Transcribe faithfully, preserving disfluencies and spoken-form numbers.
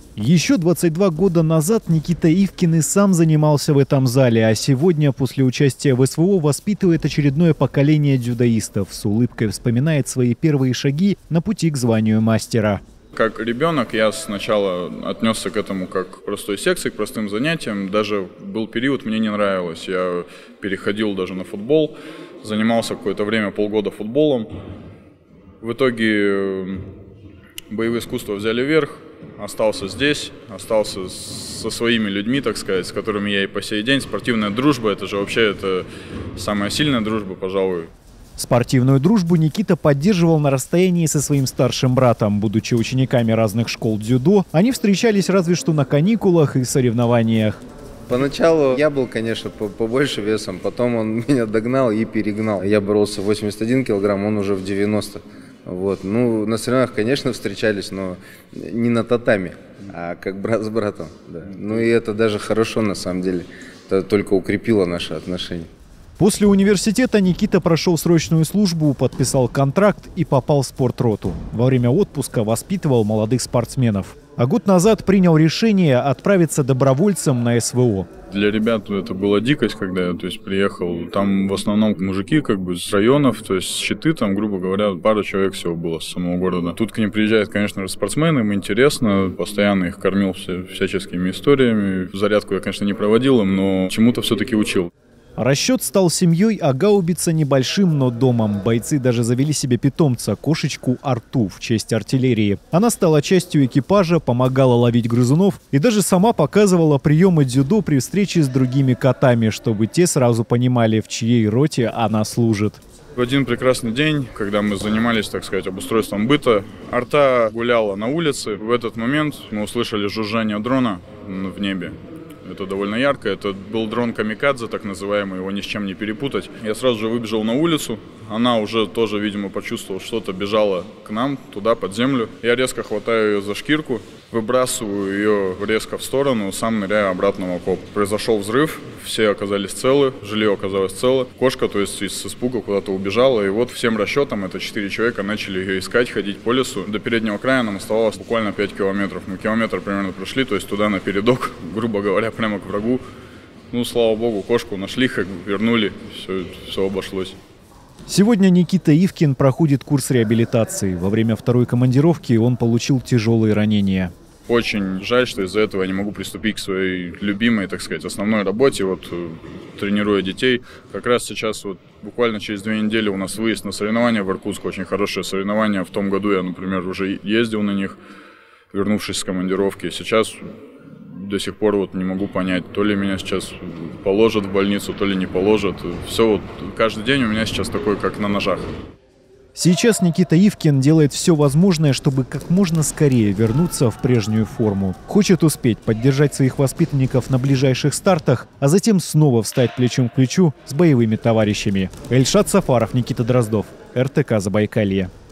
Еще двадцать два года назад Никита Ивкин и сам занимался в этом зале, а сегодня после участия в СВО воспитывает очередное поколение дзюдоистов. С улыбкой вспоминает свои первые шаги на пути к званию мастера. Как ребенок я сначала отнесся к этому как к простой секции, к простым занятиям. Даже был период, мне не нравилось. Я переходил даже на футбол, занимался какое-то время, полгода футболом. В итоге боевые искусства взяли верх. Остался здесь, остался со своими людьми, так сказать, с которыми я и по сей день. Спортивная дружба, это же вообще это самая сильная дружба, пожалуй. Спортивную дружбу Никита поддерживал на расстоянии со своим старшим братом. Будучи учениками разных школ дзюдо, они встречались разве что на каникулах и соревнованиях. Поначалу я был, конечно, побольше весом, потом он меня догнал и перегнал. Я боролся в восемьдесят один килограмм, он уже в девяносто. Вот. Ну, на соревнованиях, конечно, встречались, но не на татами, а как брат с братом. Да. Ну и это даже хорошо, на самом деле. Это только укрепило наши отношения. После университета Никита прошел срочную службу, подписал контракт и попал в спортроту. Во время отпуска воспитывал молодых спортсменов. А год назад принял решение отправиться добровольцем на СВО. Для ребят это была дикость, когда я то есть, приехал. Там в основном мужики как бы с районов, то есть щиты, там, грубо говоря, пара человек всего было с самого города. Тут к ним приезжают, конечно же, спортсмены, им интересно. Постоянно их кормил вся, всяческими историями. Зарядку я, конечно, не проводил им, но чему-то все-таки учил. Расчет стал семьей, а гаубица небольшим, но домом. Бойцы даже завели себе питомца, кошечку Арту, в честь артиллерии. Она стала частью экипажа, помогала ловить грызунов и даже сама показывала приемы дзюдо при встрече с другими котами, чтобы те сразу понимали, в чьей роте она служит. В один прекрасный день, когда мы занимались, так сказать, обустройством быта, Арта гуляла на улице. В этот момент мы услышали жужжание дрона в небе. Это довольно ярко. Это был дрон камикадзе, так называемый, его ни с чем не перепутать. Я сразу же выбежал на улицу. Она уже тоже, видимо, почувствовала что-то, бежала к нам, туда, под землю. Я резко хватаю ее за шкирку, выбрасываю ее резко в сторону, сам ныряю обратно в окоп. Произошел взрыв, все оказались целы, жилье оказалось цело. Кошка, то есть, из испуга куда-то убежала. И вот всем расчетам, это четыре человека, начали ее искать, ходить по лесу. До переднего края нам оставалось буквально пять километров. Мы километр примерно прошли, то есть туда на передок, грубо говоря, прямо к врагу. Ну, слава богу, кошку нашли, как бы вернули, все, все обошлось. Сегодня Никита Ивкин проходит курс реабилитации. Во время второй командировки он получил тяжелые ранения. Очень жаль, что из-за этого я не могу приступить к своей любимой, так сказать, основной работе, вот тренируя детей. Как раз сейчас, вот буквально через две недели у нас выезд на соревнования в Иркутск. Очень хорошее соревнование. В том году я, например, уже ездил на них, вернувшись с командировки. Сейчас до сих пор вот не могу понять, то ли меня сейчас положат в больницу, то ли не положат. Все вот, каждый день у меня сейчас такой, как на ножах. Сейчас Никита Ивкин делает все возможное, чтобы как можно скорее вернуться в прежнюю форму. Хочет успеть поддержать своих воспитанников на ближайших стартах, а затем снова встать плечом к плечу с боевыми товарищами. Эльшат Сафаров, Никита Дроздов, эр тэ ка Забайкалье.